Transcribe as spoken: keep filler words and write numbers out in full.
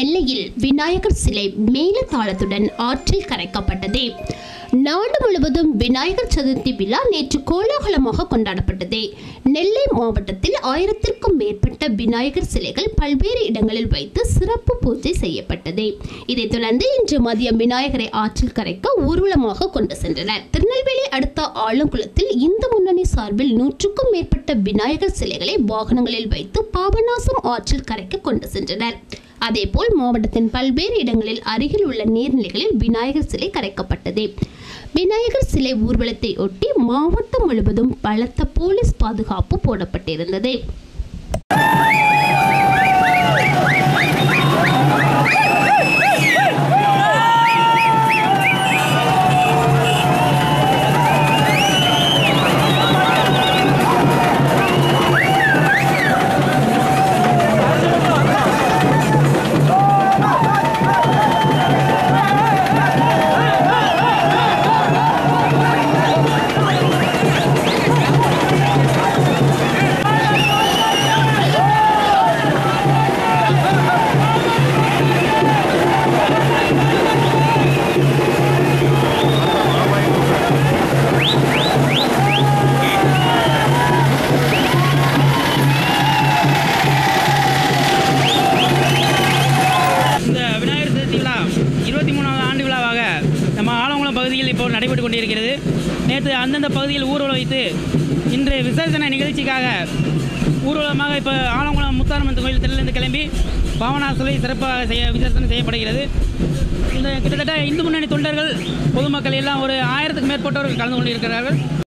நெல்லையில் விநாயகர் சிலை மேலதாளத்துடன் ஆற்றில் கரைக்கப்பட்டது. நாடு முழுவதும் விநாயகர் சதுர்த்தி விழா நேற்று கோலாகலமாக கொண்டாடப்பட்டது. நெல்லை மாவட்டத்தில் ஆயிரத்திற்கும் மேற்பட்ட விநாயகர் சிலைகள் பல்வேறு இடங்களில் வைத்து சிறப்பு பூஜை செய்யப்பட்டது. இதைத் தொடர்ந்து இன்று மதியம் விநாயகரை ஆற்றில் கரைக்க ஊர்வலமாக கொண்டு சென்றனர். திருநெல்வேலி அடுத்த ஆலங்குளத்தில் இந்து முன்னணி சார்பில் நூற்றுக்கும் மேற்பட்ட விநாயகர் சிலைகளை வாகனங்களில் வைத்து பாபநாசம் ஆற்றில் கரைக்க கொண்டு சென்றனர். அதேபோல் மாவட்டத்தின் பல்வேறு இடங்களில் அருகில் உள்ள நீர்நிலைகளில் விநாயகர் சிலை கரைக்கப்பட்டது. விநாயகர் சிலை ஊர்வலத்தை ஒட்டி மாவட்டம் முழுவதும் பலத்த போலீஸ் பாதுகாப்பு போடப்பட்டிருந்தது. இருபத்தி மூணாவது ஆண்டு விழாவாக நம்ம ஆலங்குளம் பகுதியில் இப்போ நடைபெற்று கொண்டிருக்கிறது. நேற்று அந்தந்த பகுதியில் ஊர்வலம் வைத்து இன்று விசர்ஜனை நிகழ்ச்சிக்காக ஊர்வலமாக இப்போ ஆலங்குளம் முத்தாரம்மன் கோயில் தெருவிலிருந்து கிளம்பி பாவனாசுலை சிறப்பாக செய்ய விசர்ஜனை செய்யப்படுகிறது. இந்த கிட்டத்தட்ட இந்து முன்னணி தொண்டர்கள் பொதுமக்கள் எல்லாம் ஒரு ஆயிரத்துக்கு மேற்பட்டவர்கள் கலந்து கொண்டிருக்கிறார்கள்.